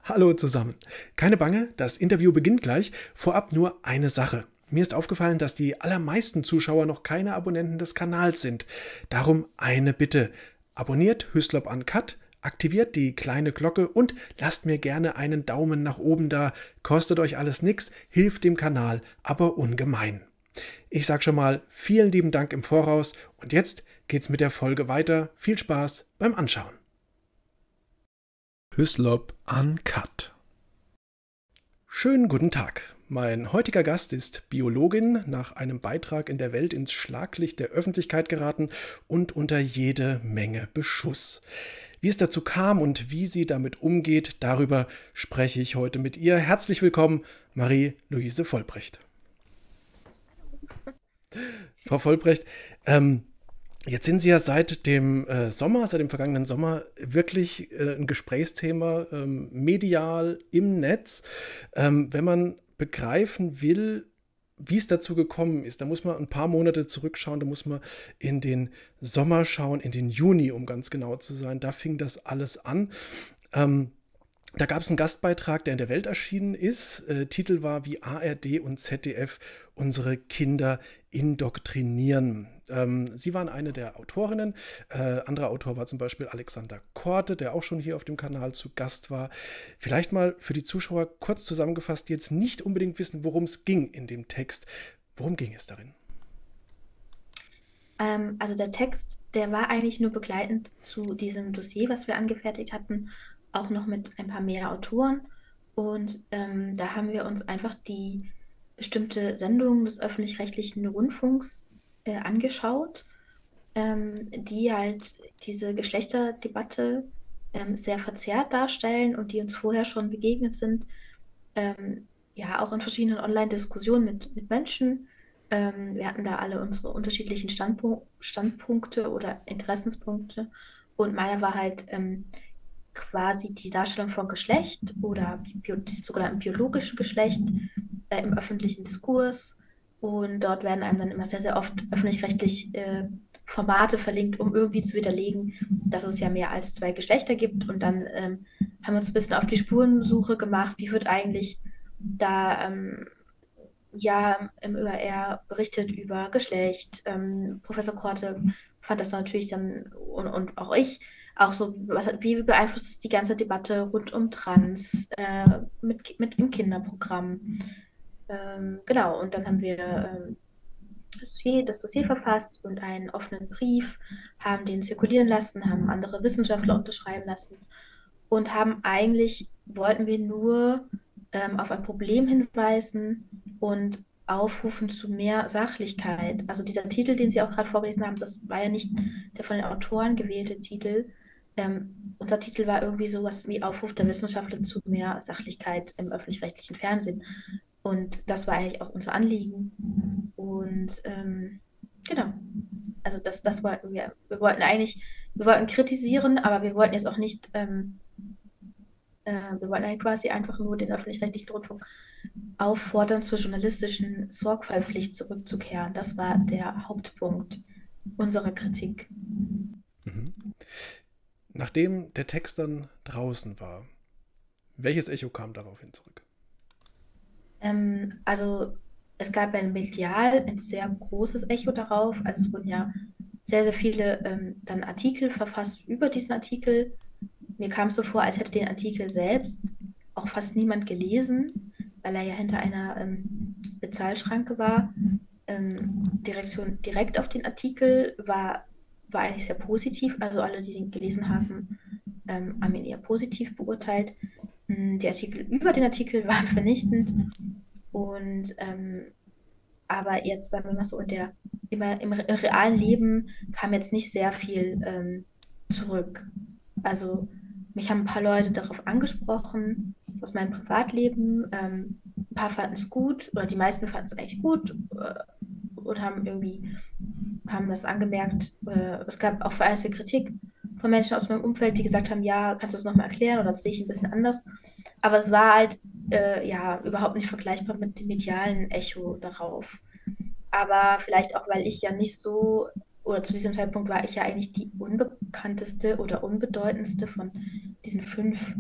Hallo zusammen. Keine Bange, das Interview beginnt gleich. Vorab nur eine Sache. Mir ist aufgefallen, dass die allermeisten Zuschauer noch keine Abonnenten des Kanals sind. Darum eine Bitte. Abonniert Hyslop Uncut, aktiviert die kleine Glocke und lasst mir gerne einen Daumen nach oben da. Kostet euch alles nix, hilft dem Kanal aber ungemein. Ich sag schon mal vielen lieben Dank im Voraus und jetzt geht's mit der Folge weiter. Viel Spaß beim Anschauen. Hyslop Uncut. Schönen guten Tag. Mein heutiger Gast ist Biologin, nach einem Beitrag in der Welt ins Schlaglicht der Öffentlichkeit geraten und unter jede Menge Beschuss. Wie es dazu kam und wie sie damit umgeht, darüber spreche ich heute mit ihr. Herzlich willkommen, Marie-Louise Vollbrecht. Frau Vollbrecht, jetzt sind Sie ja seit dem vergangenen Sommer, wirklich ein Gesprächsthema, medial im Netz. Wenn man begreifen will, wie es dazu gekommen ist, da muss man ein paar Monate zurückschauen, da muss man in den Sommer schauen, in den Juni, um ganz genau zu sein. Da fing das alles an. Da gab es einen Gastbeitrag, der in der Welt erschienen ist. Titel war „Wie ARD und ZDF unsere Kinder indoktrinieren". Sie waren eine der Autorinnen. Anderer Autor war zum Beispiel Alexander Korte, der auch schon hier auf dem Kanal zu Gast war. Vielleicht mal für die Zuschauer kurz zusammengefasst, die jetzt nicht unbedingt wissen, worum es ging in dem Text. Worum ging es darin? Also der Text, der war eigentlich nur begleitend zu diesem Dossier, was wir angefertigt hatten, auch noch mit ein paar mehr Autoren. Und da haben wir uns einfach die bestimmte Sendungen des öffentlich-rechtlichen Rundfunks angeschaut, die halt diese Geschlechterdebatte sehr verzerrt darstellen und die uns vorher schon begegnet sind, ja, auch in verschiedenen Online-Diskussionen mit Menschen. Wir hatten da alle unsere unterschiedlichen Standpunkte oder Interessenspunkte. Und meiner war halt quasi die Darstellung von Geschlecht oder sogenannten biologischen Geschlecht im öffentlichen Diskurs. Und dort werden einem dann immer sehr, sehr oft öffentlich-rechtlich Formate verlinkt, um irgendwie zu widerlegen, dass es ja mehr als zwei Geschlechter gibt. Und dann haben wir uns ein bisschen auf die Spurensuche gemacht, wie wird eigentlich da ja im ÖRR berichtet über Geschlecht. Professor Korte fand das natürlich dann und auch ich auch so, wie beeinflusst es die ganze Debatte rund um Trans mit im Kinderprogramm. Genau, und dann haben wir das Dossier verfasst und einen offenen Brief, haben den zirkulieren lassen, haben andere Wissenschaftler unterschreiben lassen und wollten wir nur auf ein Problem hinweisen und aufrufen zu mehr Sachlichkeit. Also dieser Titel, den Sie auch gerade vorgelesen haben, das war ja nicht der von den Autoren gewählte Titel. Unser Titel war irgendwie sowas wie Aufruf der Wissenschaftler zu mehr Sachlichkeit im öffentlich-rechtlichen Fernsehen. Und das war eigentlich auch unser Anliegen. Und genau, also das wollten wir. Wir wollten kritisieren, aber wir wollten jetzt auch nicht, wir wollten eigentlich quasi einfach nur den öffentlich-rechtlichen Rundfunk auffordern, zur journalistischen Sorgfaltspflicht zurückzukehren. Das war der Hauptpunkt unserer Kritik. Mhm. Nachdem der Text dann draußen war, welches Echo kam daraufhin zurück? Also es gab ein medial ein sehr großes Echo darauf. Also es wurden ja sehr, sehr viele dann Artikel verfasst über diesen Artikel. Mir kam es so vor, als hätte den Artikel selbst auch fast niemand gelesen, weil er ja hinter einer Bezahlschranke war. Die Reaktion direkt auf den Artikel war eigentlich sehr positiv. Also alle, die den gelesen haben, haben ihn eher positiv beurteilt. Die Artikel über den Artikel waren vernichtend. Und aber jetzt, sagen wir mal so, im realen Leben kam jetzt nicht sehr viel zurück. Also mich haben ein paar Leute darauf angesprochen, so aus meinem Privatleben. Ein paar fanden es gut oder die meisten fanden es eigentlich gut und haben das angemerkt. Es gab auch vereinzelte Kritik von Menschen aus meinem Umfeld, die gesagt haben, ja, kannst du das nochmal erklären oder das sehe ich ein bisschen anders. Aber es war halt ja überhaupt nicht vergleichbar mit dem medialen Echo darauf. Aber vielleicht auch, weil ich ja nicht so, oder zu diesem Zeitpunkt war ich ja eigentlich die unbekannteste oder unbedeutendste von diesen fünf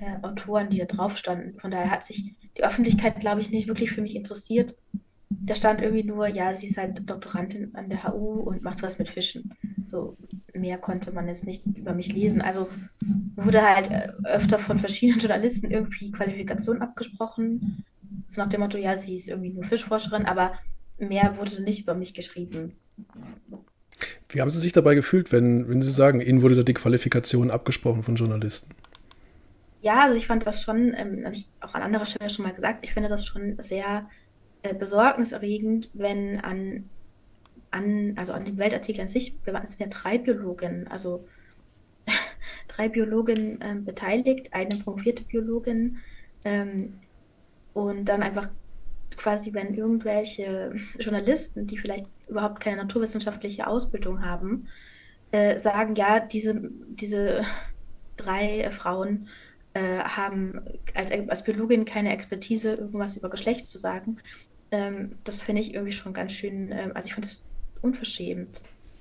Autoren, die da drauf standen. Von daher hat sich die Öffentlichkeit, glaube ich, nicht wirklich für mich interessiert. Da stand irgendwie nur, ja, sie ist halt Doktorandin an der HU und macht was mit Fischen. So mehr konnte man jetzt nicht über mich lesen. Also wurde halt öfter von verschiedenen Journalisten irgendwie Qualifikation abgesprochen. So nach dem Motto, ja, sie ist irgendwie nur Fischforscherin, aber mehr wurde nicht über mich geschrieben. Wie haben Sie sich dabei gefühlt, wenn Sie sagen, Ihnen wurde da die Qualifikation abgesprochen von Journalisten? Ja, also ich fand das schon, habe ich auch an anderer Stelle schon mal gesagt, ich finde das schon sehr besorgniserregend, wenn also an dem Weltartikel an sich, es sind ja drei Biologinnen, also drei Biologinnen beteiligt, eine promovierte Biologin, ähm, und dann einfach quasi, wenn irgendwelche Journalisten, die vielleicht überhaupt keine naturwissenschaftliche Ausbildung haben, sagen, ja, diese drei Frauen haben als Biologin keine Expertise, irgendwas über Geschlecht zu sagen. Das finde ich irgendwie schon ganz schön, also ich finde das unverschämt.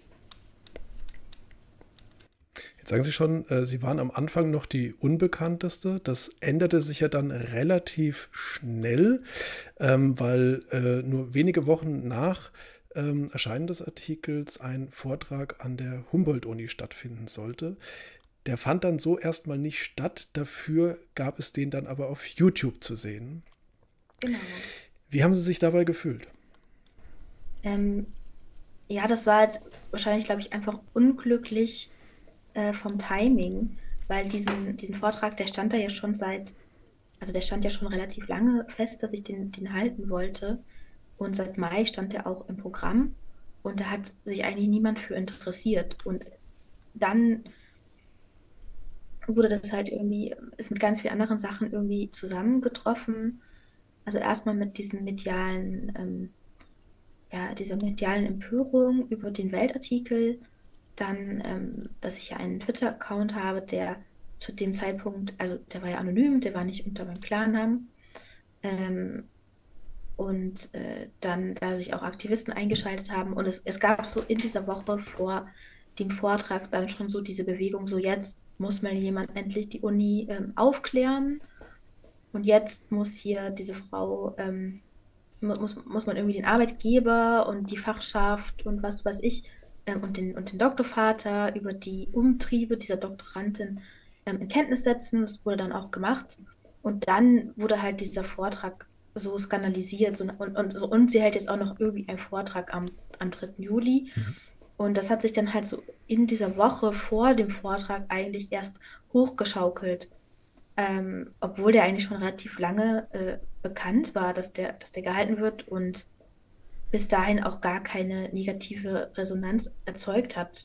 Jetzt sagen Sie schon, Sie waren am Anfang noch die Unbekannteste. Das änderte sich ja dann relativ schnell, weil nur wenige Wochen nach Erscheinen des Artikels ein Vortrag an der Humboldt-Uni stattfinden sollte. Der fand dann so erstmal nicht statt. Dafür gab es den dann aber auf YouTube zu sehen. Genau. Wie haben Sie sich dabei gefühlt? Ähm, ja, das war halt wahrscheinlich, glaube ich, einfach unglücklich vom Timing, weil diesen Vortrag, der stand da ja schon also der stand ja schon relativ lange fest, dass ich den halten wollte. Und seit Mai stand der auch im Programm und da hat sich eigentlich niemand für interessiert. Und dann wurde das halt irgendwie, ist mit ganz vielen anderen Sachen irgendwie zusammengetroffen. Also erstmal mit ja, dieser medialen Empörung über den Weltartikel, dann, dass ich ja einen Twitter-Account habe, der zu dem Zeitpunkt, also der war ja anonym, der war nicht unter meinem Klarnamen. Ähm, und dann, da sich auch Aktivisten eingeschaltet haben. Und es gab so in dieser Woche vor dem Vortrag dann schon so diese Bewegung, so jetzt muss mal jemand endlich die Uni aufklären. Und jetzt muss hier diese Frau, muss man irgendwie den Arbeitgeber und die Fachschaft und was weiß ich und den Doktorvater über die Umtriebe dieser Doktorandin in Kenntnis setzen. Das wurde dann auch gemacht. Und dann wurde halt dieser Vortrag so skandalisiert. Und sie hält jetzt auch noch irgendwie einen Vortrag am 3. Juli. Und das hat sich dann halt so in dieser Woche vor dem Vortrag eigentlich erst hochgeschaukelt, obwohl der eigentlich schon relativ lange bekannt war, dass der gehalten wird und bis dahin auch gar keine negative Resonanz erzeugt hat.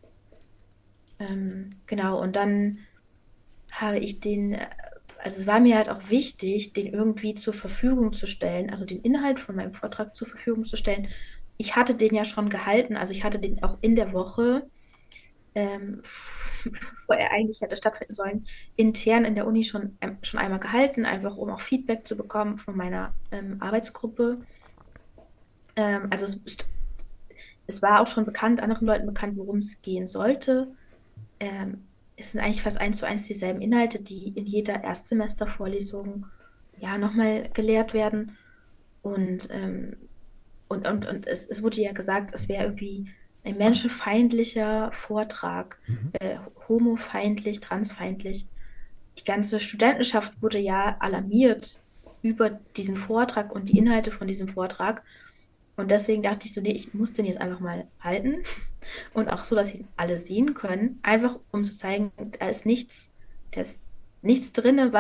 Genau, und dann habe ich also es war mir halt auch wichtig, den irgendwie zur Verfügung zu stellen, also den Inhalt von meinem Vortrag zur Verfügung zu stellen. Ich hatte den ja schon gehalten, also ich hatte den auch in der Woche, ähm, wo er eigentlich hätte stattfinden sollen, intern in der Uni schon einmal gehalten, einfach um auch Feedback zu bekommen von meiner Arbeitsgruppe. Also es war auch schon bekannt, anderen Leuten bekannt, worum es gehen sollte. Es sind eigentlich fast eins zu eins dieselben Inhalte, die in jeder Erstsemestervorlesung ja nochmal gelehrt werden. Und, und es wurde ja gesagt, es wäre irgendwie ein menschenfeindlicher Vortrag, homofeindlich, transfeindlich. Die ganze Studentenschaft wurde ja alarmiert über diesen Vortrag und die Inhalte von diesem Vortrag. Und deswegen dachte ich so, nee, ich muss den jetzt einfach mal halten. Und auch so, dass ihn alle sehen können. Einfach um zu zeigen, da ist nichts drin,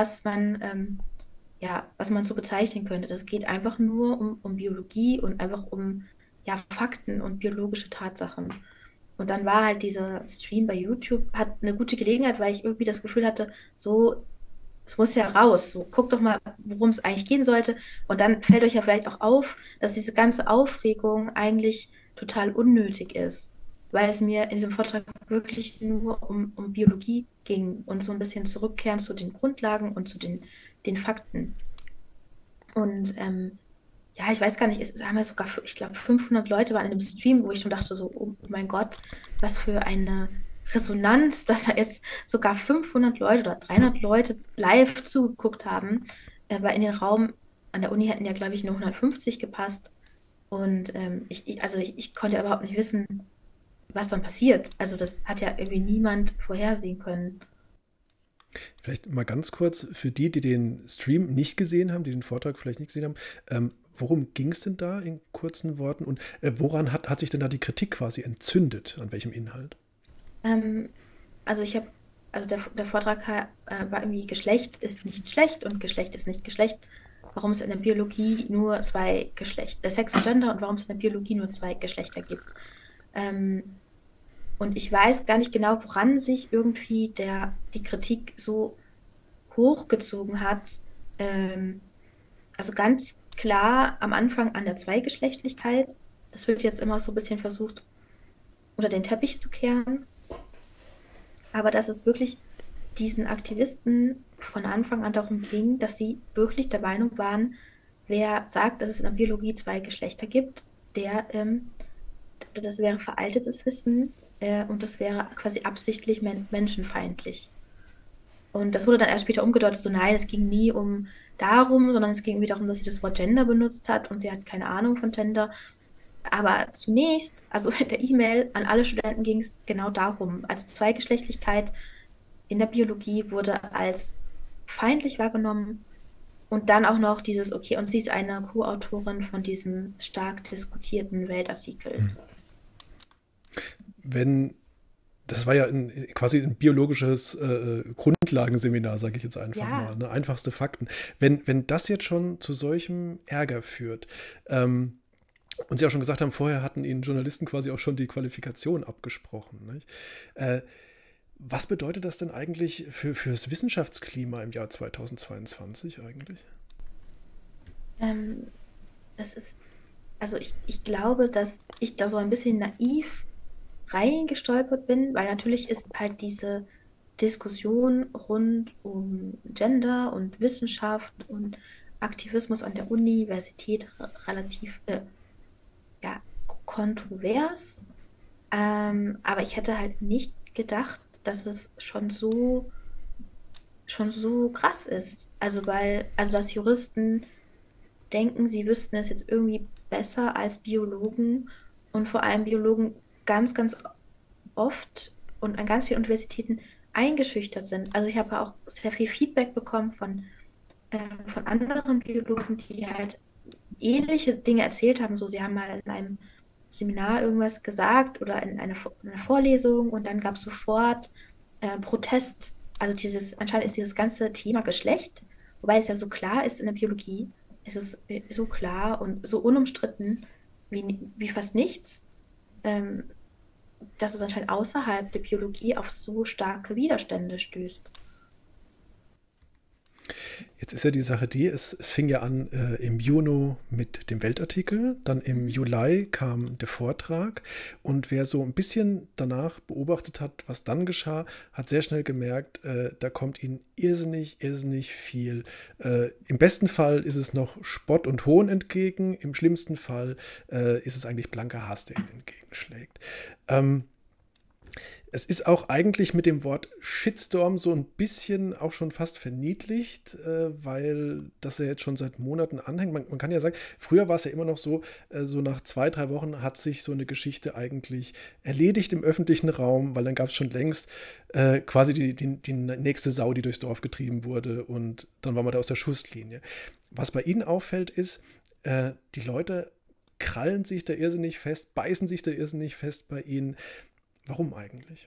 was man so bezeichnen könnte. Das geht einfach nur um Biologie und einfach um ja, Fakten und biologische Tatsachen. Und dann war halt dieser Stream bei YouTube, hat eine gute Gelegenheit, weil ich irgendwie das Gefühl hatte, so, es muss ja raus. So, guckt doch mal, worum es eigentlich gehen sollte. Und dann fällt euch ja vielleicht auch auf, dass diese ganze Aufregung eigentlich total unnötig ist, weil es mir in diesem Vortrag wirklich nur um Biologie ging und so ein bisschen zurückkehren zu den Grundlagen und zu den Fakten. Und ja, ich weiß gar nicht, es haben ja sogar, ich glaube, 500 Leute waren in dem Stream, wo ich schon dachte, so, oh mein Gott, was für eine Resonanz, dass da jetzt sogar 500 Leute oder 300 Leute live zugeguckt haben, weil in den Raum an der Uni hätten ja, glaube ich, nur 150 gepasst. Und ich konnte überhaupt nicht wissen, was dann passiert. Also das hat ja irgendwie niemand vorhersehen können. Vielleicht mal ganz kurz für die, die den Stream nicht gesehen haben, die den Vortrag vielleicht nicht gesehen haben, worum ging es denn da in kurzen Worten und woran hat sich denn da die Kritik quasi entzündet? An welchem Inhalt? Ähm, also ich habe, also der Vortrag war irgendwie Geschlecht ist nicht schlecht und Geschlecht ist nicht Geschlecht. Warum es in der Biologie nur zwei Geschlechter, Sex und Gender und warum es in der Biologie nur zwei Geschlechter gibt. Ähm, und ich weiß gar nicht genau, woran sich irgendwie die Kritik so hochgezogen hat. Ähm, also ganz klar am Anfang an der Zweigeschlechtlichkeit. Das wird jetzt immer so ein bisschen versucht, unter den Teppich zu kehren. Aber dass es wirklich diesen Aktivisten von Anfang an darum ging, dass sie wirklich der Meinung waren, wer sagt, dass es in der Biologie zwei Geschlechter gibt, das wäre veraltetes Wissen und das wäre quasi absichtlich menschenfeindlich. Und das wurde dann erst später umgedeutet, so nein, es ging nie um darum, sondern es ging irgendwie darum, dass sie das Wort Gender benutzt hat und sie hat keine Ahnung von Gender. Aber zunächst, also in der E-Mail an alle Studenten ging es genau darum. Also Zweigeschlechtlichkeit in der Biologie wurde als feindlich wahrgenommen und dann auch noch dieses, okay, und sie ist eine Co-Autorin von diesem stark diskutierten Weltartikel. Wenn Das war ja quasi ein biologisches Grundlagenseminar, sage ich jetzt einfach Ja, mal, ne? Einfachste Fakten. Wenn das jetzt schon zu solchem Ärger führt, und Sie auch schon gesagt haben, vorher hatten Ihnen Journalisten quasi auch schon die Qualifikation abgesprochen. Nicht? Was bedeutet das denn eigentlich fürs Wissenschaftsklima im Jahr 2022 eigentlich? ähm, das ist, also ich glaube, dass ich da so ein bisschen naiv reingestolpert bin, weil natürlich ist halt diese Diskussion rund um Gender und Wissenschaft und Aktivismus an der Universität relativ ja, kontrovers. Aber ich hätte halt nicht gedacht, dass es schon so krass ist. Also dass Juristen denken, sie wüssten es jetzt irgendwie besser als Biologen und vor allem Biologen ganz oft und an ganz vielen Universitäten eingeschüchtert sind. Also ich habe auch sehr viel Feedback bekommen von anderen Biologen, die halt ähnliche Dinge erzählt haben. So, sie haben mal in einem Seminar irgendwas gesagt oder in einer Vorlesung und dann gab es sofort Protest. Also anscheinend ist dieses ganze Thema Geschlecht, wobei es ja so klar ist in der Biologie, es ist so klar und so unumstritten wie fast nichts, ähm, dass es anscheinend außerhalb der Biologie auf so starke Widerstände stößt. Jetzt ist ja die Sache die, es fing ja an im Juni mit dem Weltartikel, dann im Juli kam der Vortrag und wer so ein bisschen danach beobachtet hat, was dann geschah, hat sehr schnell gemerkt, da kommt ihnen irrsinnig viel. Im besten Fall ist es noch Spott und Hohn entgegen, im schlimmsten Fall ist es eigentlich blanker Hass, der ihnen entgegenschlägt. Es ist auch eigentlich mit dem Wort Shitstorm so ein bisschen auch schon fast verniedlicht, weil das ja jetzt schon seit Monaten anhängt. Man kann ja sagen, früher war es ja immer noch so, so nach 2, 3 Wochen hat sich so eine Geschichte eigentlich erledigt im öffentlichen Raum, weil dann gab es schon längst quasi die nächste Sau, die durchs Dorf getrieben wurde und dann war man da aus der Schusslinie. Was bei Ihnen auffällt, ist, die Leute krallen sich da irrsinnig fest, beißen sich da irrsinnig fest bei Ihnen. Warum eigentlich?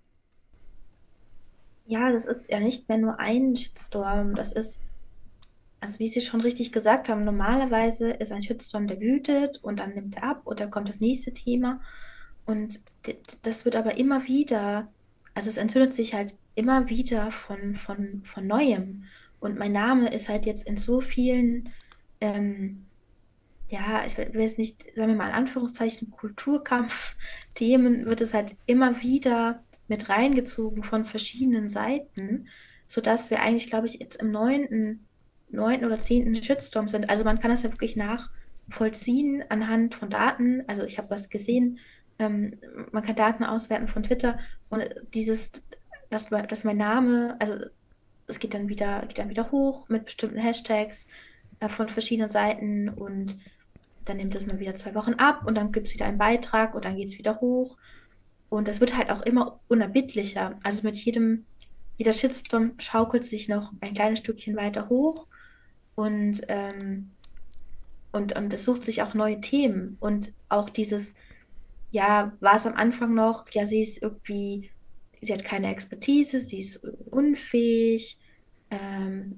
Ja, das ist ja nicht mehr nur ein Shitstorm. Also wie Sie schon richtig gesagt haben, normalerweise ist ein Shitstorm, der wütet und dann nimmt er ab und dann kommt das nächste Thema. Und das wird aber immer wieder, also es entzündet sich halt immer wieder von Neuem. Und mein Name ist halt jetzt in so vielen, ähm, ja, ich will jetzt nicht, sagen wir mal in Anführungszeichen, Kulturkampf-Themen, wird es halt immer wieder mit reingezogen von verschiedenen Seiten, sodass wir eigentlich, glaube ich, jetzt im neunten oder 10. Shitstorm sind. Also man kann das ja wirklich nachvollziehen anhand von Daten. Also ich habe was gesehen, ähm, man kann Daten auswerten von Twitter und dass mein Name, also es geht dann wieder hoch mit bestimmten Hashtags von verschiedenen Seiten und dann nimmt es mal wieder 2 Wochen ab und dann gibt es wieder einen Beitrag und dann geht es wieder hoch. Und es wird halt auch immer unerbittlicher. Also jeder Shitstorm schaukelt sich noch ein kleines Stückchen weiter hoch und, und es sucht sich auch neue Themen. Und auch ja, war es am Anfang noch, ja, sie hat keine Expertise, sie ist unfähig, ähm,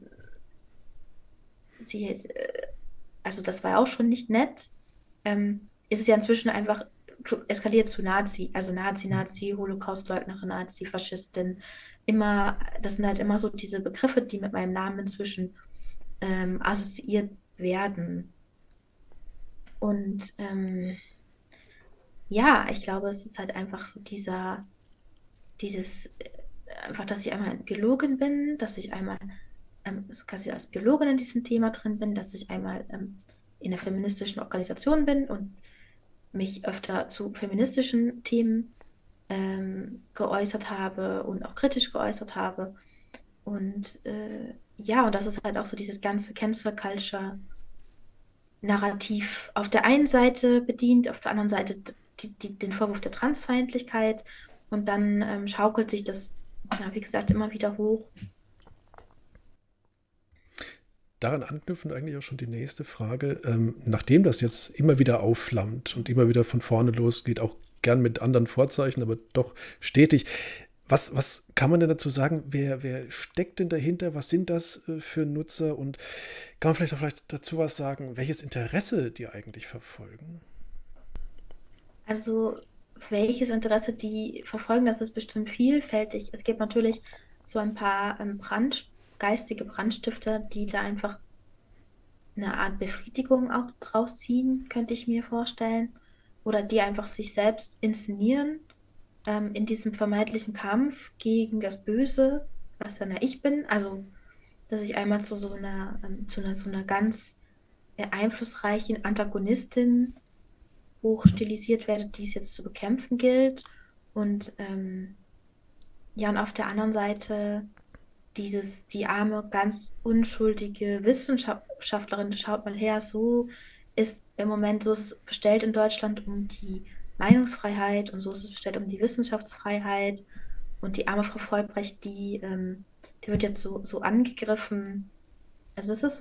sie ist, also das war ja auch schon nicht nett. Ist es ja inzwischen einfach eskaliert zu Nazi, also Nazi, Holocaustleugnerin, Nazi, Faschistin. Das sind halt immer so diese Begriffe, die mit meinem Namen inzwischen assoziiert werden. Und ja, ich glaube, es ist halt einfach so einfach, dass ich einmal Biologin bin, dass ich einmal so quasi als Biologin in diesem Thema drin bin, dass ich einmal in einer feministischen Organisation bin und mich öfter zu feministischen Themen geäußert habe und auch kritisch geäußert habe. Und ja, und das ist halt auch so dieses ganze Cancel Culture Narrativ auf der einen Seite bedient, auf der anderen Seite den Vorwurf der Transfeindlichkeit und dann schaukelt sich das, ja, wie gesagt, immer wieder hoch. Daran anknüpfend eigentlich auch schon die nächste Frage. Nachdem das jetzt immer wieder aufflammt und immer wieder von vorne losgeht, auch gern mit anderen Vorzeichen, aber doch stetig. Was kann man denn dazu sagen? Wer steckt denn dahinter? Was sind das für Nutzer? Und kann man vielleicht dazu was sagen, welches Interesse die eigentlich verfolgen? Also, welches Interesse die verfolgen, das ist bestimmt vielfältig. Es gibt natürlich so ein paar geistige Brandstifter, die da einfach eine Art Befriedigung auch draus ziehen, könnte ich mir vorstellen. Oder die einfach sich selbst inszenieren in diesem vermeintlichen Kampf gegen das Böse, was dann ja ich bin. Also, dass ich einmal zu so einer ganz einflussreichen Antagonistin hochstilisiert werde, die es jetzt zu bekämpfen gilt. Und ja, und auf der anderen Seite die arme, ganz unschuldige Wissenschaftlerin, schaut mal her, so ist im Moment, so ist es bestellt in Deutschland um die Meinungsfreiheit und so ist es bestellt um die Wissenschaftsfreiheit. Und die arme Frau Vollbrecht, die wird jetzt so angegriffen. Also es ist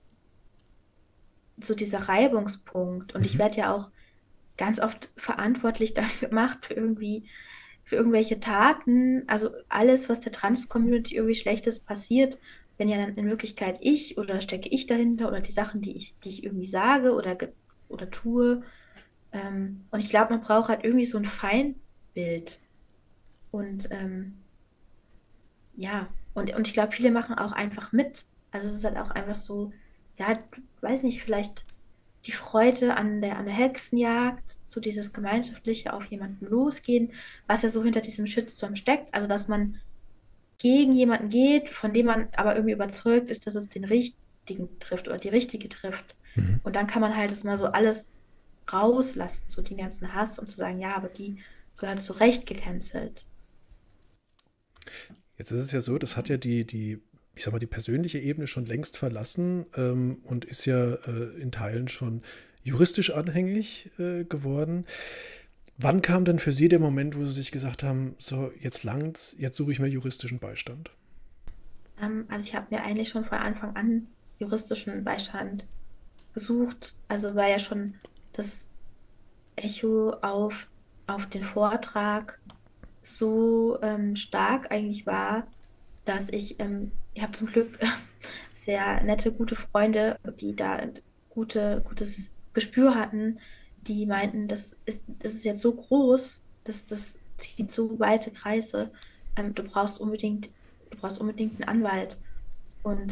so dieser Reibungspunkt. Und ich Mhm. werde ja auch ganz oft verantwortlich dafür gemacht für irgendwelche Taten. Also alles, was der Trans-Community irgendwie Schlechtes passiert, bin ja dann in Wirklichkeit ich oder stecke ich dahinter oder die Sachen, die ich irgendwie sage oder tue. Und ich glaube, man braucht halt irgendwie so ein Feindbild. Und ja, und ich glaube, viele machen auch einfach mit. Also es ist halt auch einfach so, ja, weiß nicht, vielleicht die Freude an der Hexenjagd, so dieses gemeinschaftliche auf jemanden losgehen, was ja so hinter diesem Shitstorm steckt. Also, dass man gegen jemanden geht, von dem man aber irgendwie überzeugt ist, dass es den Richtigen trifft oder die Richtige trifft. Mhm. Und dann kann man halt das mal so alles rauslassen, so den ganzen Hass und zu sagen, ja, aber die gehört zu Recht gecancelt. Jetzt ist es ja so, das hat ja ich sag mal, die persönliche Ebene schon längst verlassen und ist ja in Teilen schon juristisch anhängig geworden. Wann kam denn für Sie der Moment, wo Sie sich gesagt haben, so, jetzt langt's, jetzt suche ich mir juristischen Beistand? Also ich habe mir eigentlich schon von Anfang an juristischen Beistand gesucht. Also war ja schon das Echo auf den Vortrag so stark eigentlich war, dass ich habe zum Glück sehr nette, gute Freunde, die da ein gutes Gespür hatten, die meinten, das ist jetzt so groß, das zieht so weite Kreise, du brauchst unbedingt einen Anwalt. Und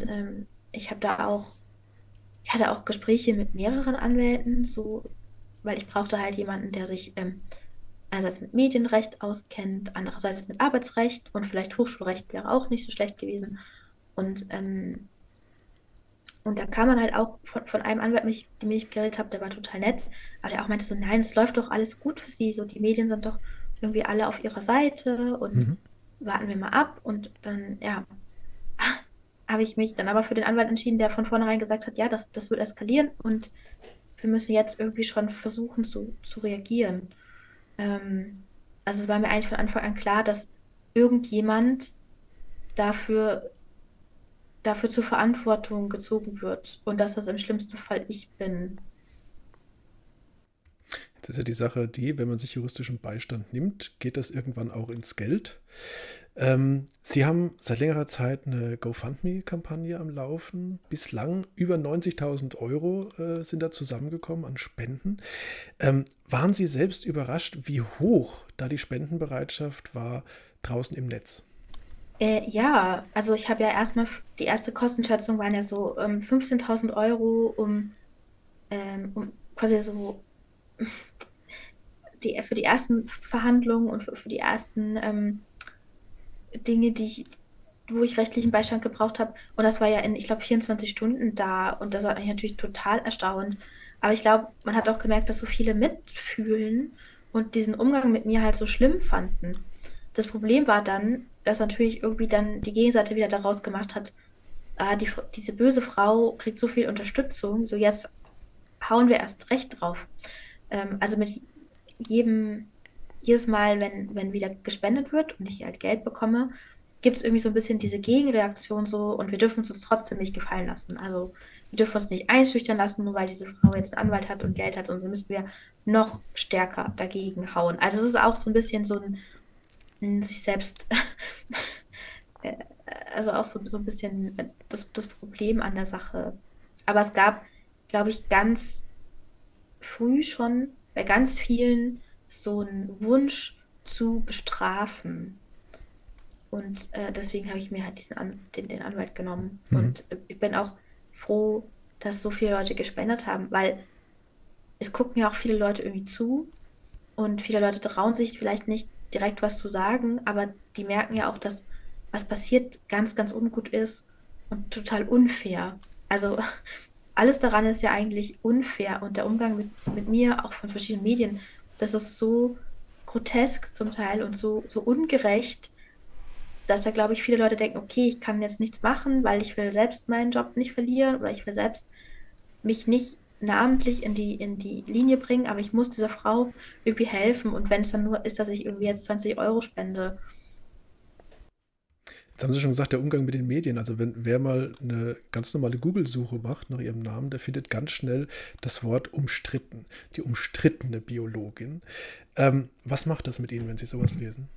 ich hatte auch Gespräche mit mehreren Anwälten, so, weil ich brauchte halt jemanden, der sich einerseits mit Medienrecht auskennt, andererseits mit Arbeitsrecht und vielleicht Hochschulrecht wäre auch nicht so schlecht gewesen. Und, Und da kam man halt auch von einem Anwalt, die mich geredet hat, der war total nett, aber der auch meinte so, nein, es läuft doch alles gut für sie, so die Medien sind doch irgendwie alle auf ihrer Seite und Mhm. warten wir mal ab. Und dann, ja, habe ich mich dann aber für den Anwalt entschieden, der von vornherein gesagt hat, ja, das wird eskalieren und wir müssen jetzt irgendwie schon versuchen zu reagieren. Ähm, also es war mir eigentlich von Anfang an klar, dass irgendjemand dafür, dafür zur Verantwortung gezogen wird und dass das im schlimmsten Fall ich bin. Jetzt ist ja die Sache die, wenn man sich juristischen Beistand nimmt, geht das irgendwann auch ins Geld. Sie haben seit längerer Zeit eine GoFundMe-Kampagne am Laufen. Bislang über 90.000 Euro sind da zusammengekommen an Spenden. Waren Sie selbst überrascht, wie hoch da die Spendenbereitschaft war draußen im Netz? Ja, also ich habe ja erstmal, die erste Kostenschätzung waren ja so 15.000 Euro, um quasi so für die ersten Verhandlungen und für die ersten Dinge, wo ich rechtlichen Beistand gebraucht habe. Und das war ja in, ich glaube, 24 Stunden da. Und das hat mich natürlich total erstaunt. Aber ich glaube, man hat auch gemerkt, dass so viele mitfühlen und diesen Umgang mit mir halt so schlimm fanden. Das Problem war dann, dass natürlich irgendwie dann die Gegenseite wieder daraus gemacht hat, diese böse Frau kriegt so viel Unterstützung, so jetzt hauen wir erst recht drauf. Also mit jedem, jedes Mal, wenn wieder gespendet wird und ich halt Geld bekomme, gibt es irgendwie so ein bisschen diese Gegenreaktion so und wir dürfen es uns trotzdem nicht gefallen lassen. Also wir dürfen uns nicht einschüchtern lassen, nur weil diese Frau jetzt einen Anwalt hat und Geld hat und so müssen wir noch stärker dagegen hauen. Also es ist auch so ein bisschen so ein sich selbst, äh, also auch so ein bisschen das Problem an der Sache. Aber es gab, glaube ich, ganz früh schon bei ganz vielen so einen Wunsch zu bestrafen. Und deswegen habe ich mir halt den Anwalt genommen. Mhm. Und ich bin auch froh, dass so viele Leute gespendet haben, weil es gucken ja auch viele Leute irgendwie zu und viele Leute trauen sich vielleicht nicht direkt was zu sagen, aber die merken ja auch, dass was passiert ganz, ganz ungut ist und total unfair. Also alles daran ist ja eigentlich unfair und der Umgang mit mir, auch von verschiedenen Medien, das ist so grotesk zum Teil und so ungerecht, dass da, glaube ich, viele Leute denken, okay, ich kann jetzt nichts machen, weil ich will selbst meinen Job nicht verlieren oder ich will selbst mich nicht namentlich in die Linie bringen, aber ich muss dieser Frau irgendwie helfen. Und wenn es dann nur ist, dass ich irgendwie jetzt 20 Euro spende. Jetzt haben Sie schon gesagt, der Umgang mit den Medien. Also wenn wer mal eine ganz normale Google-Suche macht nach Ihrem Namen, der findet ganz schnell das Wort umstritten. Die umstrittene Biologin. Was macht das mit Ihnen, wenn Sie sowas lesen?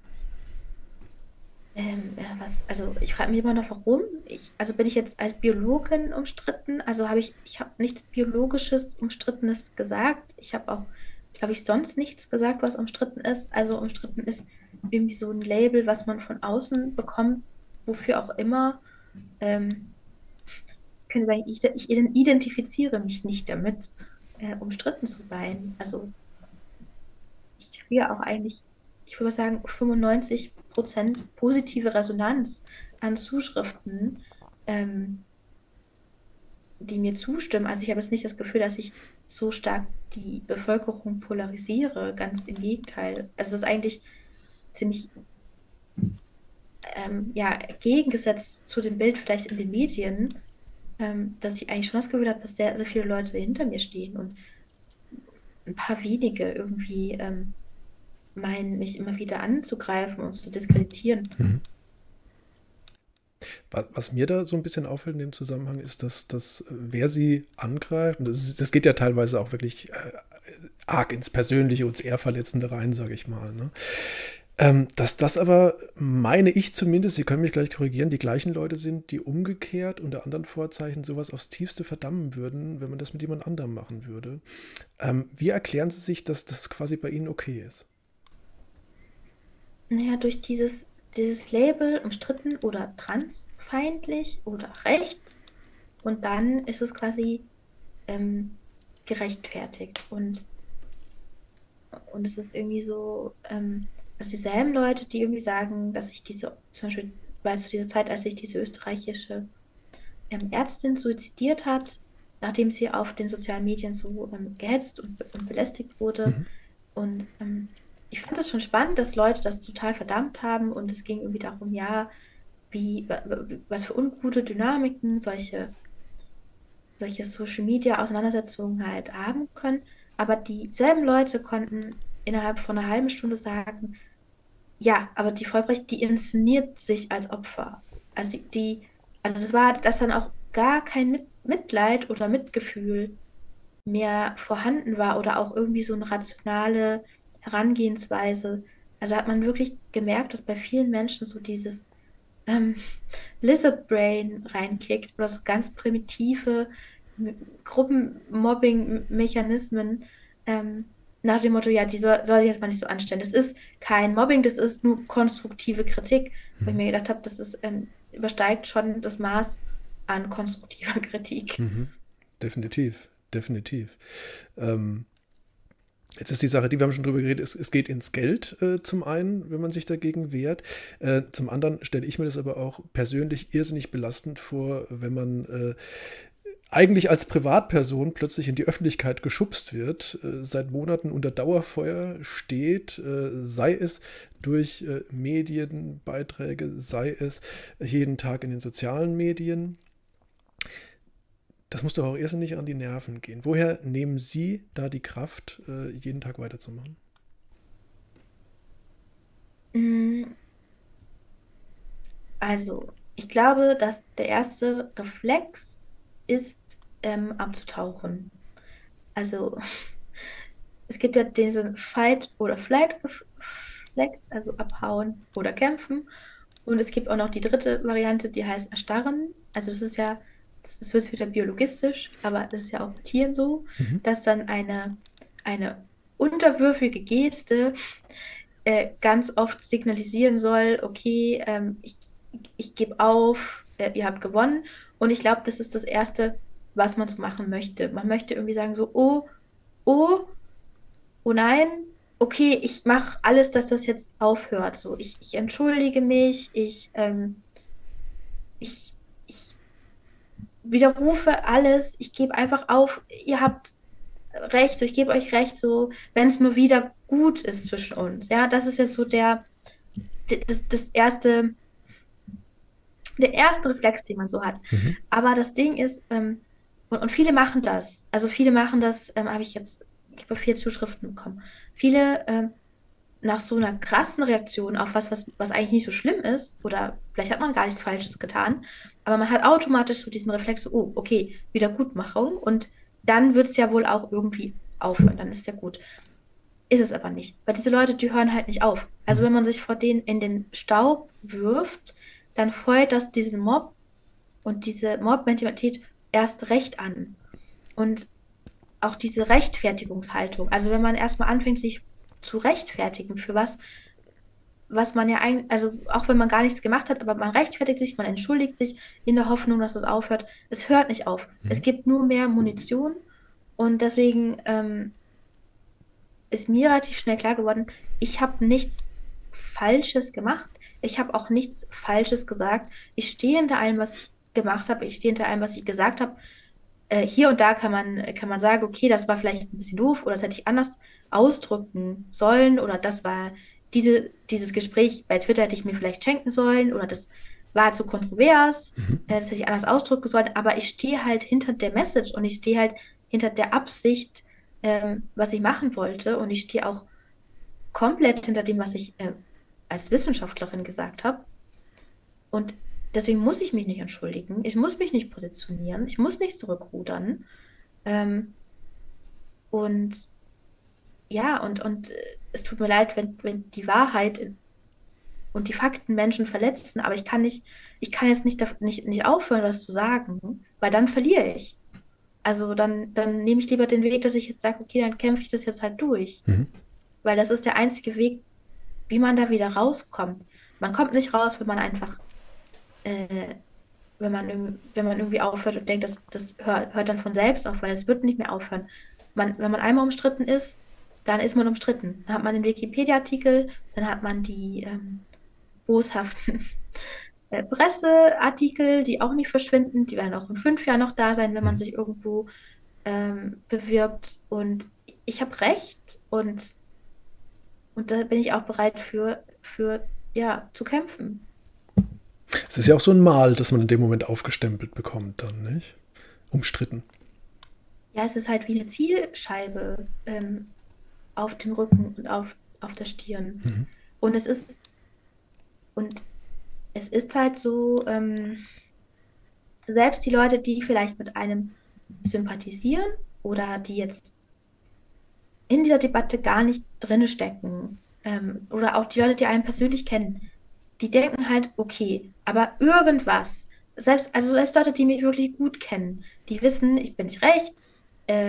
Also ich frage mich immer noch, warum. Also bin ich jetzt als Biologin umstritten? Also ich habe nichts Biologisches, Umstrittenes gesagt. Ich habe auch, glaube ich, sonst nichts gesagt, was umstritten ist. Also umstritten ist irgendwie so ein Label, was man von außen bekommt, wofür auch immer. Ähm, Ich könnte sagen, ich identifiziere mich nicht damit, umstritten zu sein. Also ich kriege auch eigentlich, ich würde sagen, 95% positive Resonanz an Zuschriften, ähm, die mir zustimmen. Also ich habe jetzt nicht das Gefühl, dass ich so stark die Bevölkerung polarisiere. Ganz im Gegenteil. Also es ist eigentlich ziemlich ja, gegengesetzt zu dem Bild vielleicht in den Medien, dass ich eigentlich schon das Gefühl habe, dass sehr, sehr viele Leute hinter mir stehen und ein paar wenige irgendwie meinen, mich immer wieder anzugreifen und zu diskreditieren. Mhm. Was mir da so ein bisschen auffällt in dem Zusammenhang ist, dass wer sie angreift, und das geht ja teilweise auch wirklich arg ins Persönliche und ins Ehrverletzende rein, sage ich mal. Ne? Dass das aber, meine ich zumindest, Sie können mich gleich korrigieren, die gleichen Leute sind, die umgekehrt unter anderen Vorzeichen sowas aufs Tiefste verdammen würden, wenn man das mit jemand anderem machen würde. Wie erklären Sie sich, dass das quasi bei Ihnen okay ist? Naja, durch dieses Label umstritten oder transfeindlich oder rechts und dann ist es quasi ähm, gerechtfertigt und es ist irgendwie so, also dieselben Leute, die irgendwie sagen, dass ich zum Beispiel, weil zu dieser Zeit, als ich diese österreichische Ärztin suizidiert hat, nachdem sie auf den sozialen Medien so gehetzt und belästigt wurde. Mhm. Und ich fand das schon spannend, dass Leute das total verdammt haben und es ging irgendwie darum, ja, was für ungute Dynamiken solche Social Media Auseinandersetzungen halt haben können. Aber dieselben Leute konnten innerhalb von einer halben Stunde sagen, ja, aber die Vollbrecht, die inszeniert sich als Opfer. Also also das war, dass dann auch gar kein Mitleid oder Mitgefühl mehr vorhanden war oder auch irgendwie so eine rationale Herangehensweise. Also hat man wirklich gemerkt, dass bei vielen Menschen so dieses ähm, Lizard Brain reinkickt oder so ganz primitive Gruppenmobbing-Mechanismen, nach dem Motto, ja, soll sich jetzt mal nicht so anstellen. Das ist kein Mobbing, das ist nur konstruktive Kritik. Wo ich Mhm. mir gedacht habe, das ist, übersteigt schon das Maß an konstruktiver Kritik. Mhm. Definitiv, definitiv. Ähm, Jetzt ist die Sache, die wir haben schon drüber geredet, es geht ins Geld zum einen, wenn man sich dagegen wehrt. Zum anderen stelle ich mir das aber auch persönlich irrsinnig belastend vor, wenn man eigentlich als Privatperson plötzlich in die Öffentlichkeit geschubst wird, seit Monaten unter Dauerfeuer steht, sei es durch Medienbeiträge, sei es jeden Tag in den sozialen Medien. Das muss doch auch irrsinnig an die Nerven gehen. Woher nehmen Sie da die Kraft, jeden Tag weiterzumachen? Mm, Also, ich glaube, dass der erste Reflex ist, abzutauchen. Also, es gibt ja diesen Fight- oder Flight-Reflex, also abhauen oder kämpfen. Und es gibt auch noch die dritte Variante, die heißt erstarren. Also, das ist ja, das wird wieder biologistisch, aber das ist ja auch bei Tieren so, Mhm. dass dann eine unterwürfige Geste ganz oft signalisieren soll, okay, ich gebe auf, ihr habt gewonnen. Und ich glaube, das ist das Erste, was man so machen möchte. Man möchte irgendwie sagen, so, oh, oh nein, okay, ich mache alles, dass das jetzt aufhört. So, ich entschuldige mich, ich, ich widerrufe alles, ich gebe einfach auf, ihr habt recht, so, ich gebe euch recht, so, wenn es nur wieder gut ist zwischen uns. Ja, das ist jetzt so das erste, der erste Reflex, den man so hat. Mhm. Aber das Ding ist, und viele machen das. Also viele machen das, ich habe viele Zuschriften bekommen. Viele nach so einer krassen Reaktion auf was eigentlich nicht so schlimm ist, oder vielleicht hat man gar nichts Falsches getan, aber man hat automatisch so diesen Reflex, so, oh, okay, Wiedergutmachung und dann wird es ja wohl auch irgendwie aufhören, dann ist es ja gut. Ist es aber nicht, weil diese Leute, die hören halt nicht auf. Also Mhm. wenn man sich vor denen in den Staub wirft, dann feuert das diesen Mob und diese Mob-Mentalität erst recht an. Und auch diese Rechtfertigungshaltung. Also wenn man erstmal anfängt, sich zu rechtfertigen für was man ja eigentlich, also auch wenn man gar nichts gemacht hat, aber man rechtfertigt sich, man entschuldigt sich in der Hoffnung, dass es aufhört. Es hört nicht auf. Es Mhm. gibt nur mehr Munition und deswegen ist mir relativ schnell klar geworden, ich habe nichts Falsches gemacht. Ich habe auch nichts Falsches gesagt. Ich stehe hinter allem, was ich gemacht habe. Ich stehe hinter allem, was ich gesagt habe. Hier und da kann man sagen, okay, das war vielleicht ein bisschen doof oder das hätte ich anders ausdrücken sollen oder das war dieses Gespräch bei Twitter hätte ich mir vielleicht schenken sollen oder das war zu kontrovers, Mhm. das hätte ich anders ausdrücken sollen, aber ich stehe halt hinter der Message und ich stehe halt hinter der Absicht, was ich machen wollte und ich stehe auch komplett hinter dem, was ich als Wissenschaftlerin gesagt habe. Und deswegen muss ich mich nicht entschuldigen. Ich muss mich nicht positionieren. Ich muss nicht zurückrudern. Ähm, und ja, es tut mir leid, wenn die Wahrheit und die Fakten Menschen verletzen, aber ich kann jetzt nicht aufhören, das zu sagen, weil dann verliere ich. Also dann nehme ich lieber den Weg, dass ich jetzt sage, okay, dann kämpfe ich das jetzt halt durch. Mhm. Weil das ist der einzige Weg, wie man da wieder rauskommt. Man kommt nicht raus, wenn man einfach äh, wenn man irgendwie aufhört und denkt, das hört dann von selbst auf, weil es wird nicht mehr aufhören. Wenn man einmal umstritten ist, dann ist man umstritten. Dann hat man den Wikipedia-Artikel, dann hat man die boshaften Presseartikel, die auch nicht verschwinden, die werden auch in 5 Jahren noch da sein, wenn man Mhm. sich irgendwo bewirbt. Und ich habe Recht und da bin ich auch bereit für ja, zu kämpfen. Es ist ja auch so ein Mal, das man in dem Moment aufgestempelt bekommt, dann, nicht? Umstritten. Ja, es ist halt wie eine Zielscheibe auf dem Rücken und auf der Stirn. Mhm. Und und es ist halt so, selbst die Leute, die vielleicht mit einem sympathisieren oder die jetzt in dieser Debatte gar nicht drinne stecken, oder auch die Leute, die einen persönlich kennen, die denken halt, okay, aber irgendwas, selbst Leute, die mich wirklich gut kennen, die wissen, ich bin nicht rechts,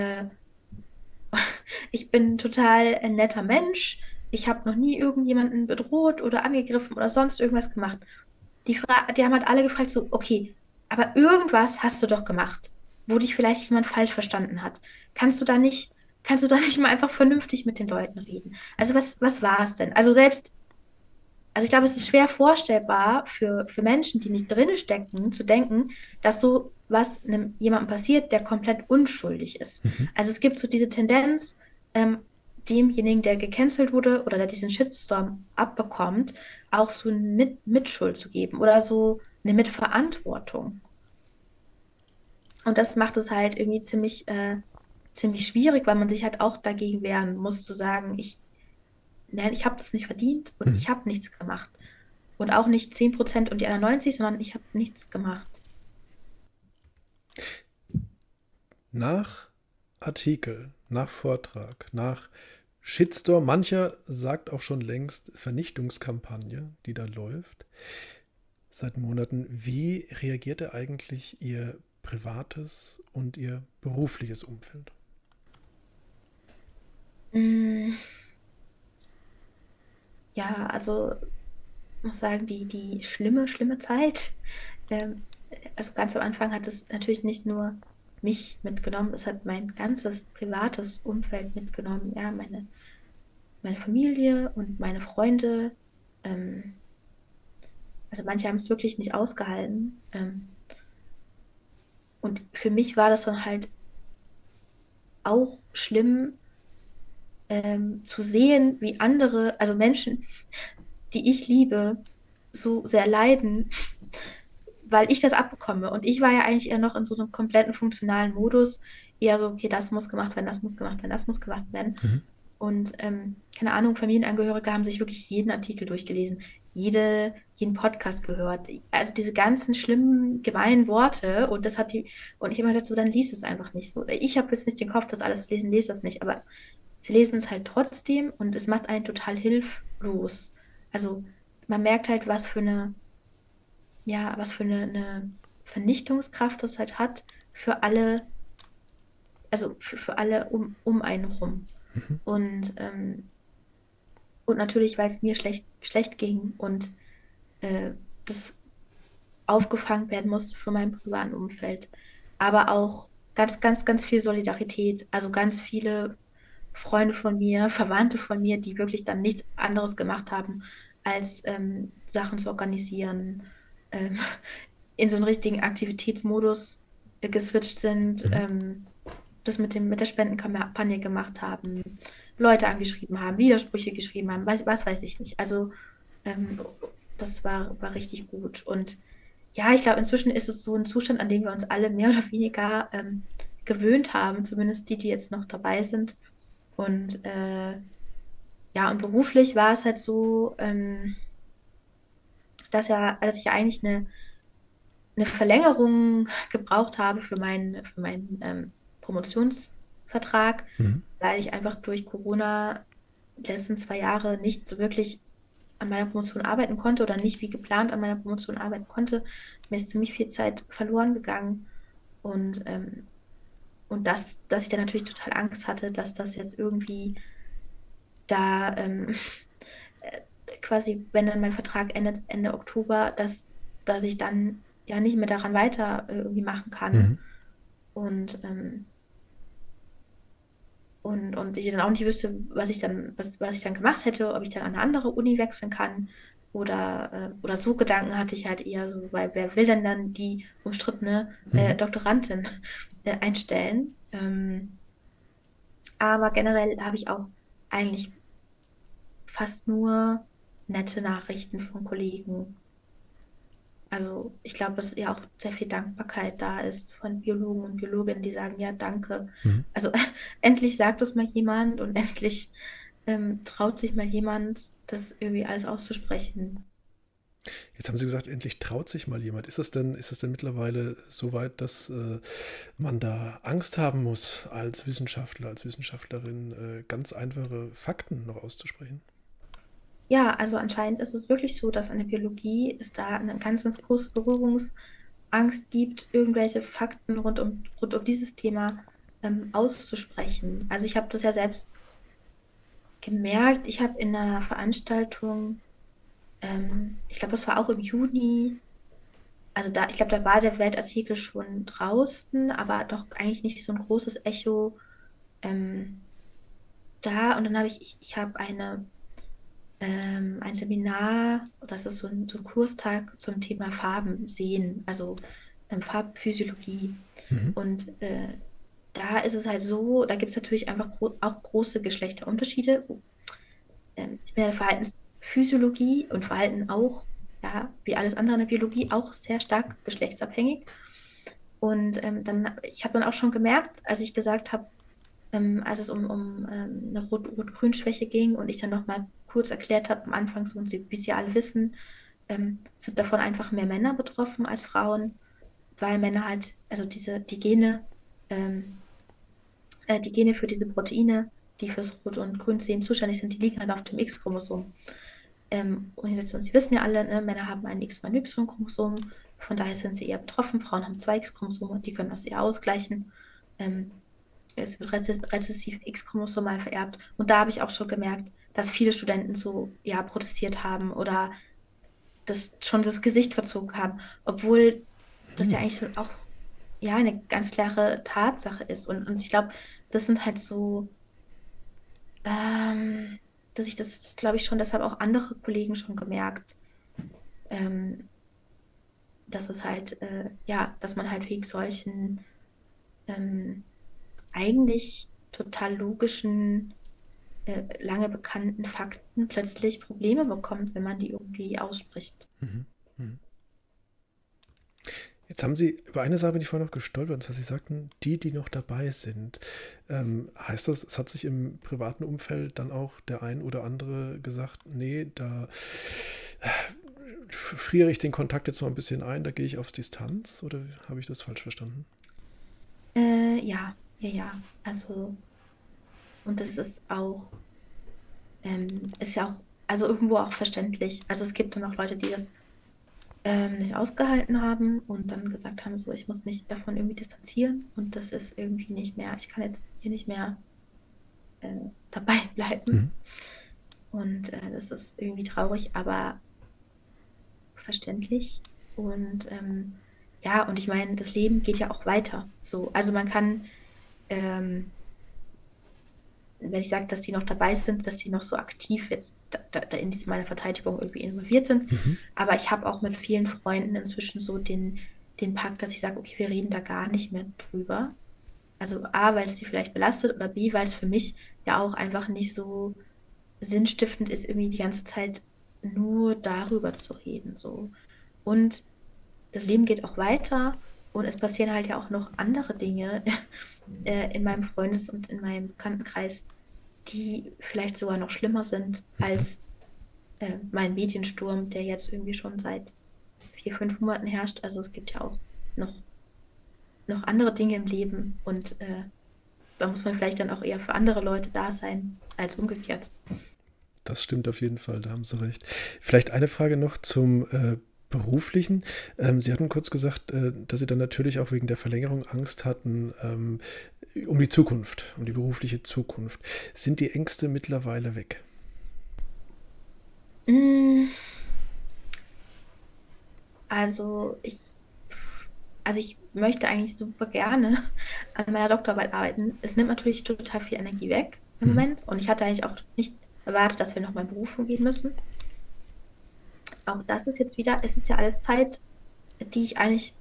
ich bin total ein netter Mensch, ich habe noch nie irgendjemanden bedroht oder angegriffen oder sonst irgendwas gemacht. Die haben halt alle gefragt, so, okay, aber irgendwas hast du doch gemacht, wo dich vielleicht jemand falsch verstanden hat. Kannst du da nicht, kannst du da nicht mal einfach vernünftig mit den Leuten reden? Also was war es denn? Also ich glaube, es ist schwer vorstellbar für Menschen, die nicht drinne stecken, zu denken, dass so was jemandem passiert, der komplett unschuldig ist. Mhm. Also es gibt so diese Tendenz, ähm, demjenigen, der gecancelt wurde oder der diesen Shitstorm abbekommt, auch so eine Mitschuld zu geben oder so eine Mitverantwortung. Und das macht es halt irgendwie ziemlich schwierig, weil man sich halt auch dagegen wehren muss, zu sagen, nein, ich habe das nicht verdient und Mhm. ich habe nichts gemacht. Und auch nicht 10% und die anderen 90, sondern ich habe nichts gemacht. Nach Artikel, nach Vortrag, nach Shitstorm, mancher sagt auch schon längst Vernichtungskampagne, die da läuft seit Monaten. Wie reagierte eigentlich Ihr privates und Ihr berufliches Umfeld? Mm, ja, also ich muss sagen, die schlimme Zeit. Ähm, also ganz am Anfang hat es natürlich nicht nur mich mitgenommen, es hat mein ganzes privates Umfeld mitgenommen. Ja, meine Familie und meine Freunde. Ähm, also manche haben es wirklich nicht ausgehalten. Und für mich war das dann halt auch schlimm, zu sehen, wie andere, also Menschen, die ich liebe, so sehr leiden, weil ich das abbekomme. Und ich war ja eigentlich eher noch in so einem kompletten funktionalen Modus, eher so, okay, das muss gemacht werden, das muss gemacht werden, das muss gemacht werden. Mhm. Und keine Ahnung, Familienangehörige haben sich wirklich jeden Artikel durchgelesen, jeden Podcast gehört. Also diese ganzen schlimmen, gemeinen Worte und ich habe immer gesagt, so, dann lies es einfach nicht so. Ich habe jetzt nicht den Kopf, das alles zu lesen, lese das nicht, aber sie lesen es halt trotzdem und es macht einen total hilflos. Also man merkt halt, was für eine Vernichtungskraft das halt hat für alle, also für alle um einen rum. Und, und natürlich, weil es mir schlecht ging und das aufgefangen werden musste von meinem privaten Umfeld. Aber auch ganz viel Solidarität. Also ganz viele Freunde von mir, Verwandte von mir, die wirklich dann nichts anderes gemacht haben, als Sachen zu organisieren, ähm, in so einen richtigen Aktivitätsmodus geswitcht sind, Mhm. das mit der Spendenkampagne gemacht haben, Leute angeschrieben haben, Widersprüche geschrieben haben, was weiß ich nicht. Also ähm, das war richtig gut. Und ja, ich glaube, inzwischen ist es so ein Zustand, an dem wir uns alle mehr oder weniger gewöhnt haben, zumindest die jetzt noch dabei sind. Und ja, und beruflich war es halt so, dass ich ja eigentlich eine Verlängerung gebraucht habe für meinen Promotionsvertrag, Mhm. weil ich einfach durch Corona die letzten 2 Jahre nicht so wirklich an meiner Promotion arbeiten konnte oder nicht wie geplant an meiner Promotion arbeiten konnte. Mir ist ziemlich viel Zeit verloren gegangen und dass ich dann natürlich total Angst hatte, dass das jetzt irgendwie da äh, quasi, wenn dann mein Vertrag endet Ende Oktober, dass ich dann ja nicht mehr daran weiter irgendwie machen Mhm. kann und, und ich dann auch nicht wüsste, was ich dann gemacht hätte, ob ich dann an eine andere Uni wechseln kann. oder so Gedanken hatte ich halt eher so, weil wer will denn dann die umstrittene Mhm. Doktorandin einstellen? Aber generell habe ich auch eigentlich fast nur nette Nachrichten von Kollegen. Also ich glaube, dass ja auch sehr viel Dankbarkeit da ist von Biologen und Biologinnen, die sagen, ja, danke. Mhm. Also endlich sagt es mal jemand und endlich traut sich mal jemand, das irgendwie alles auszusprechen. Jetzt haben Sie gesagt, endlich traut sich mal jemand. Ist es denn mittlerweile so weit, dass man da Angst haben muss, als Wissenschaftler, als Wissenschaftlerin ganz einfache Fakten noch auszusprechen? Ja, also anscheinend ist es wirklich so, dass an der Biologie es da eine ganz, ganz große Berührungsangst gibt, irgendwelche Fakten rund um dieses Thema auszusprechen. Also ich habe das ja selbst gemerkt. Ich habe in einer Veranstaltung, ich glaube, das war auch im Juni, also da, ich glaube, da war der Weltartikel schon draußen, aber doch eigentlich nicht so ein großes Echo ähm, da. Und dann ich habe ein Seminar, das ist so ein Kurstag zum Thema Farben sehen, also Farbphysiologie. Mhm. Und da ist es halt so, da gibt es natürlich einfach auch große Geschlechterunterschiede. Ich bin in der Verhaltensphysiologie und Verhalten auch, ja, wie alles andere in der Biologie, auch sehr stark geschlechtsabhängig. Und ich habe dann auch schon gemerkt, als ich gesagt habe, als es um eine Rot-Grün-Schwäche ging und ich dann nochmal kurz erklärt habe am Anfang, so, und Sie, wie Sie alle wissen, sind davon einfach mehr Männer betroffen als Frauen, weil Männer halt, also ähm, die Gene für diese Proteine, die fürs Rot- und Grün-Sehen zuständig sind, die liegen halt auf dem X-Chromosom. Und Sie wissen ja alle, ne, Männer haben ein X- und ein Y-Chromosom, von daher sind sie eher betroffen. Frauen haben zwei X-Chromosome, die können das eher ausgleichen. Ähm, Es wird rezessiv X-chromosomal vererbt. Und da habe ich auch schon gemerkt, dass viele Studenten so, ja, protestiert haben oder das Gesicht verzogen haben, obwohl das ja eigentlich so auch, ja, eine ganz klare Tatsache ist. Und ich glaube, das sind halt so, ähm, dass ich das, glaube ich, schon, deshalb auch andere Kollegen schon gemerkt, ähm, dass es halt, ja, dass man halt wegen solchen ähm, eigentlich total logischen lange bekannten Fakten plötzlich Probleme bekommt, wenn man die irgendwie ausspricht. Mhm. Mhm. Jetzt haben Sie, über eine Sache bin ich vorhin noch gestolpert, und zwar Sie sagten, die noch dabei sind. Heißt das, es hat sich im privaten Umfeld dann auch der ein oder andere gesagt, nee, da friere ich den Kontakt jetzt mal ein bisschen ein, da gehe ich auf Distanz, oder habe ich das falsch verstanden? Ja, ja, ja. Also, und das ist ja auch, also irgendwo auch verständlich. Also es gibt dann auch Leute, die das nicht ausgehalten haben und dann gesagt haben, so, ich muss mich davon irgendwie distanzieren und das ist irgendwie nicht mehr, ich kann jetzt hier nicht mehr dabei Mhm. bleiben. Und das ist irgendwie traurig, aber verständlich. Und ja, und ich meine, das Leben geht ja auch weiter. So, also man kann, ähm, wenn ich sage, dass die noch dabei sind, dass die noch so aktiv jetzt da in diese meine Verteidigung irgendwie involviert sind. Mhm. Aber ich habe auch mit vielen Freunden inzwischen so den Pakt, dass ich sage, okay, wir reden da gar nicht mehr drüber. Also A, weil es die vielleicht belastet oder B, weil es für mich ja auch einfach nicht so sinnstiftend ist, irgendwie die ganze Zeit nur darüber zu reden. So. Und das Leben geht auch weiter und es passieren halt ja auch noch andere Dinge in meinem Freundes- und in meinem Bekanntenkreis, die vielleicht sogar noch schlimmer sind als mein Mediensturm, der jetzt irgendwie schon seit 4, 5 Monaten herrscht. Also es gibt ja auch noch, noch andere Dinge im Leben und da muss man vielleicht dann auch eher für andere Leute da sein als umgekehrt. Das stimmt auf jeden Fall, da haben Sie recht. Vielleicht eine Frage noch zum Beruflichen. Sie hatten kurz gesagt, dass Sie dann natürlich auch wegen der Verlängerung Angst hatten um die Zukunft, um die berufliche Zukunft. Sind die Ängste mittlerweile weg? Mm, Also ich, also ich möchte eigentlich super gerne an meiner Doktorarbeit arbeiten. Es nimmt natürlich total viel Energie weg im Mhm. Moment und ich hatte eigentlich auch nicht erwartet, dass wir nochmal in Berufung gehen müssen. auch das ist jetzt wieder, es ist ja alles Zeit, die ich eigentlich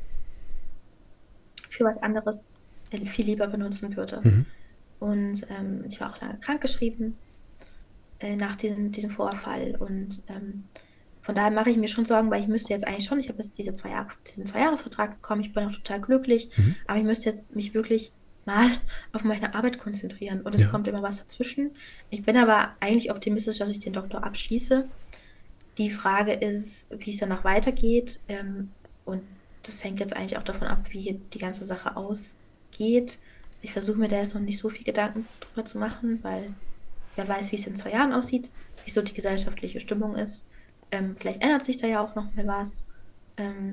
für was anderes viel lieber benutzen würde. Mhm. Und ich war auch lange krankgeschrieben nach diesem Vorfall. Und von daher mache ich mir schon Sorgen, weil ich müsste jetzt eigentlich schon, ich habe jetzt diesen Zweijahresvertrag bekommen, ich bin auch total glücklich, Mhm. aber ich müsste jetzt mich wirklich mal auf meine Arbeit konzentrieren. Und es Ja. kommt immer was dazwischen. Ich bin aber eigentlich optimistisch, dass ich den Doktor abschließe. Die Frage ist, wie es danach weitergeht. Und das hängt jetzt eigentlich auch davon ab, wie die ganze Sache ausgeht. Ich versuche mir da jetzt noch nicht so viel Gedanken drüber zu machen, weil wer weiß, wie es in 2 Jahren aussieht, wie so die gesellschaftliche Stimmung ist. Vielleicht ändert sich da ja auch noch mal was. Ähm,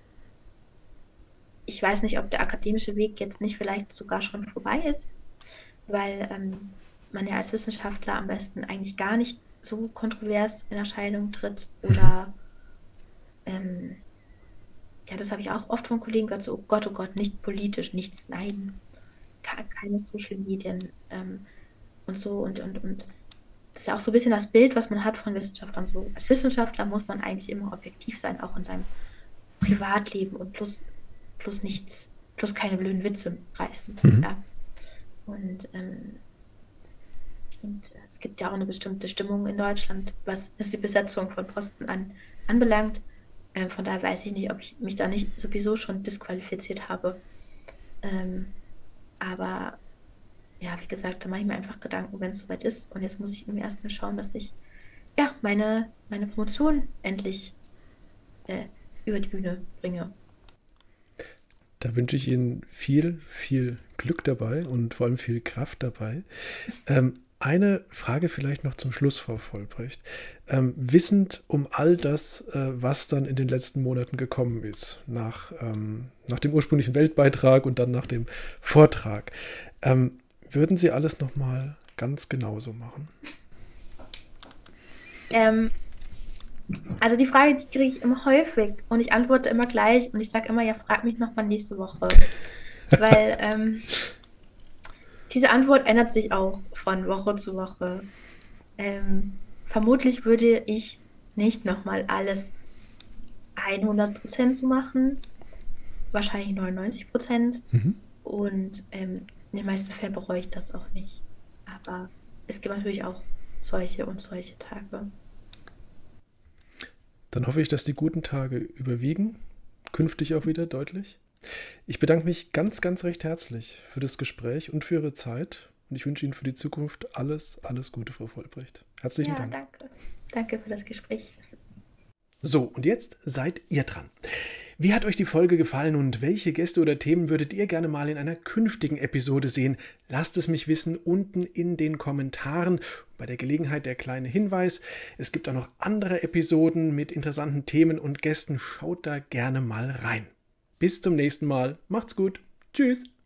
Ich weiß nicht, ob der akademische Weg jetzt nicht vielleicht sogar schon vorbei ist, weil man ja als Wissenschaftler am besten eigentlich gar nicht so kontrovers in Erscheinung tritt oder ähm, ja, das habe ich auch oft von Kollegen gehört, so, oh Gott, nicht politisch, nichts, nein, keine Social Medien und so und das ist ja auch so ein bisschen das Bild, was man hat von Wissenschaftlern. So, als Wissenschaftler muss man eigentlich immer objektiv sein, auch in seinem Privatleben und plus nichts, plus keine blöden Witze reißen. Mhm. Ja. Und, es gibt ja auch eine bestimmte Stimmung in Deutschland, was die Besetzung von Posten anbelangt. Von daher weiß ich nicht, ob ich mich da nicht sowieso schon disqualifiziert habe. Ähm, aber ja, wie gesagt, da mache ich mir einfach Gedanken, wenn es soweit ist. Und jetzt muss ich irgendwie erstmal schauen, dass ich ja meine Promotion endlich äh, über die Bühne bringe. Da wünsche ich Ihnen viel, viel Glück dabei und vor allem viel Kraft dabei. Eine Frage vielleicht noch zum Schluss, Frau Vollbrecht. Wissend um all das, was dann in den letzten Monaten gekommen ist, nach dem ursprünglichen Weltbeitrag und dann nach dem Vortrag, würden Sie alles nochmal ganz genauso machen? Ähm, also die Frage, die kriege ich immer häufig und ich antworte immer gleich und ich sage immer, ja, frag mich nochmal nächste Woche. Weil diese Antwort ändert sich auch von Woche zu Woche. Vermutlich würde ich nicht nochmal alles 100% so machen, wahrscheinlich 99%. Mhm. Und in den meisten Fällen bereue ich das auch nicht. Aber es gibt natürlich auch solche und solche Tage. Dann hoffe ich, dass die guten Tage überwiegen, künftig auch wieder deutlich. Ich bedanke mich ganz, ganz recht herzlich für das Gespräch und für Ihre Zeit. Und ich wünsche Ihnen für die Zukunft alles, alles Gute, Frau Vollbrecht. Herzlichen Ja, Dank. danke. Danke für das Gespräch. So, und jetzt seid ihr dran. Wie hat euch die Folge gefallen und welche Gäste oder Themen würdet ihr gerne mal in einer künftigen Episode sehen? Lasst es mich wissen unten in den Kommentaren. Bei der Gelegenheit der kleine Hinweis, es gibt auch noch andere Episoden mit interessanten Themen und Gästen. Schaut da gerne mal rein. Bis zum nächsten Mal. Macht's gut. Tschüss.